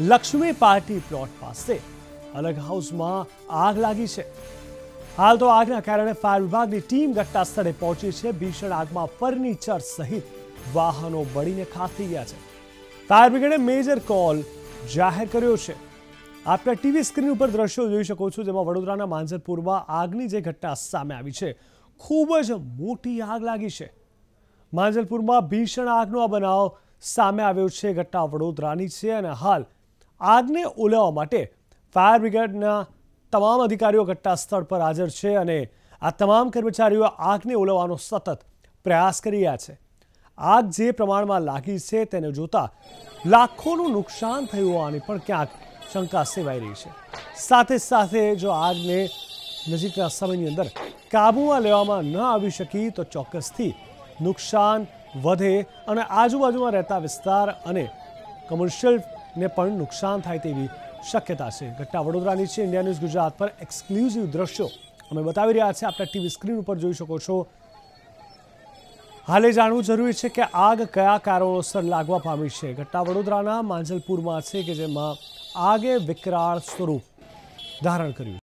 Lakshmi party plot પાસે અલગ હાઉસમાં આગ લાગી છે। હાલ તો આગના કારણે ફાયર વિભાગની ટીમ ઘટના સ્થળે પહોંચી છે। ભીષણ આગમાં ફર્નિચર સહિત વાહનો બળીને ખાખ થઈ ગયા છે। ફાયર બ્રિગેડે મેજર કોલ જાહેર કર્યો છે। આપના ટીવી સ્ક્રીન ઉપર દ્રશ્યો જોઈ શકો છો, જેમાં વડોદરાના માંજલપુરમાં આગની જે ઘટના સામે આવી છે, ખૂબ જ મોટી આગ લાગી છે। માંજલપુરમાં ભીષણ આગનો આ બનાવ સામે આવ્યો છે। ઘટના વડોદરાની છે અને હાલ આગને ઓલવવા માટે ફાયર બ્રિગેડના તમામ અધિકારીઓ ઘટના સ્થળ પર હાજર છે અને આ તમામ કર્મચારીઓ આગને ઓલવવાનો સતત પ્રયાસ કરી રહ્યા છે। આગ જે પ્રમાણમાં લાગી છે તેને જોતા લાખોનું નુકસાન થયું હોવાની પણ ક્યાંક શંકા સેવાઈ રહી છે। સાથે સાથે જો આગને નજીકના સમયની અંદર કાબૂમાં લેવામાં ન આવી શકી તો ચોક્કસથી નુકસાન વધે અને આજુબાજુમાં રહેતા વિસ્તાર અને કમર્શિયલને પણ નુકસાન થાય તેવી શક્યતા છે। ઘટના વડોદરાની છે। ઇન્ડિયા ન્યૂઝ ગુજરાત પર એક્સક્લુઝિવ દ્રશ્યો અમે બતાવી રહ્યા છીએ। આપણા ટીવી સ્ક્રીન ઉપર જોઈ શકો છો। હાલે જાણવું જરૂરી છે કે આગ કયા કારણોસર લાગવા પામી છે। ઘટના વડોદરાના માંજલપુરમાં છે કે જેમાં આગે વિકરાળ સ્વરૂપ ધારણ કર્યું।